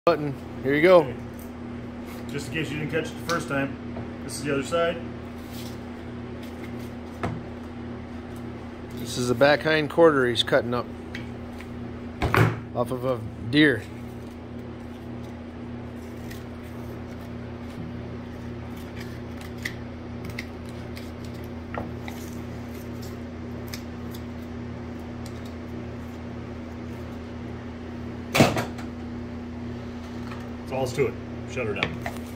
Button. Here you go. Okay. Just in case you didn't catch it the first time, this is the other side. This is the back hind quarter he's cutting up off of a deer. That's all to it. Shut her down.